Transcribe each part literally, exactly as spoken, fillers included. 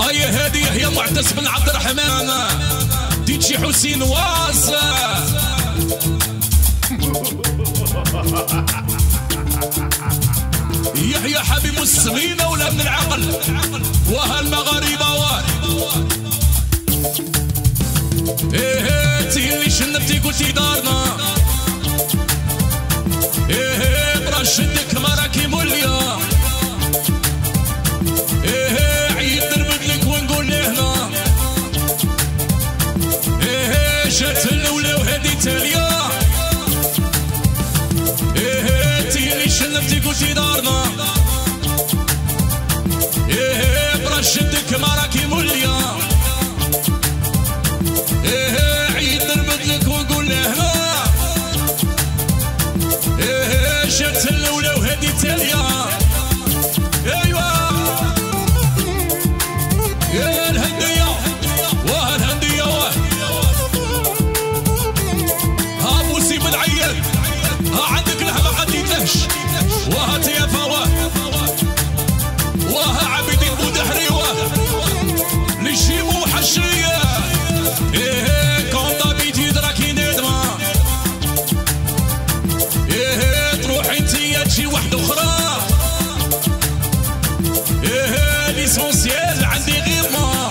هاي هذه هي معتز بن عبد الرحمن ديجي حسين واز يحيى حبيب السمينة ولا من العقل وهالمغاربة واه ايه تي اللي شنبتي قلتي دارنا ايه برشدك مراكي موليا ايه عيد نربد لك ونقول هنا ايه جات الاولى وهذه تاليه ايه تي اللي شنبتي قلتي دارنا ايه برشدك مراكي موليا ايه عيد نربد لك ونقول هنا ايه جات الاولى وهذه تاليه ايوا يا الهنديه واه الهنديه واه ها بوسي بن عياد ها عندك لحمه ما عديتهش واه تيافا واه واه عبيدين بودحري واه لشيمو حشيه ايه كونطا بيتي دراكي ندمه ايه تروحي انتيا تجي واحده اخرى ايه ليسونسيال عندي غير ما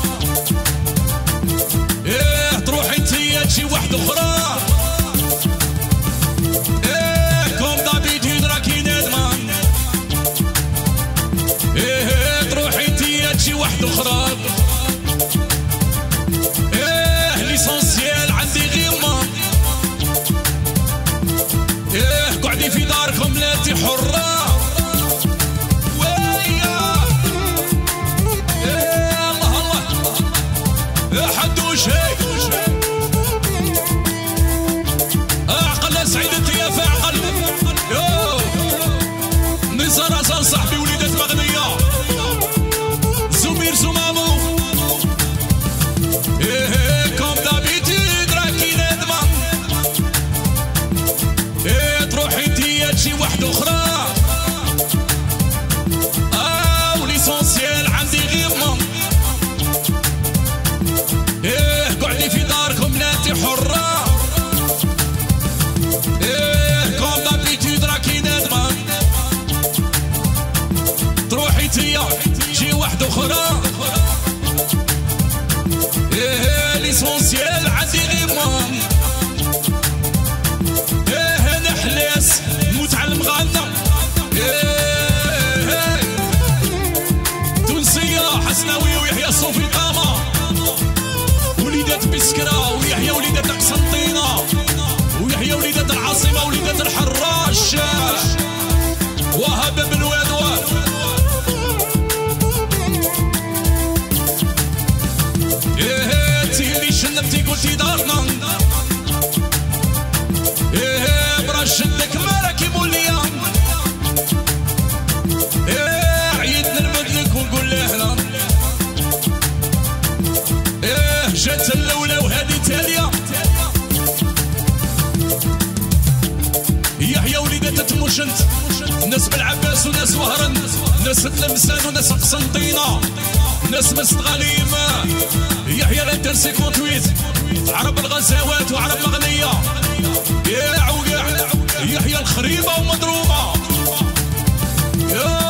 ايه تروحي انتيا تجي واحده اخرى ايه كوم دابيتود راكي ندمه ايه تروحي انتيا تجي واحده اخرى ايه ليسونسيال عندي غير ما ايه قعدي في داركم لا انتي حره حدوش هيك اعقل سعيدتي يا فاعقل يو نزار ازال صاحبي وليدات مغنيه زمير زمامو ايه كوم دابيتي دراكي ندمه ايه تروحي انتيا تجي واحده اخرى او ليسونسيال عندي غير مام ايه قعدي في داركم لا انتي حرة ايه كوم دابيتود راكي ندمة تروحي تيا تجي واحدة اخرى ايه ليسونسيال عندي غير مام ايه نحلاس متعلم غانا ايه تونسية حسناوي ويحيى الصوفي قامة وليدات بسكرة ويحيى وليدات قسنطينة ويحيى وليدات العاصمة وليدات الحراش وهب بن وادوان ايه تي اللي شنبتي قلتي دارنا ايه برشدك مالكي موليا ايه عيد نربد لك ونقول لهنا ايه جات الاولى وهذه تاليه يحيى وليدات تموشنت ناس بالعباس وناس وهرن ناس تلمسان وناس قسنطينه ناس مستغاليم يحيى الانتر ثمانية وستين عرب الغزوات وعرب مغنيه يا عوقع يحيى الخريبه ومضروبه يا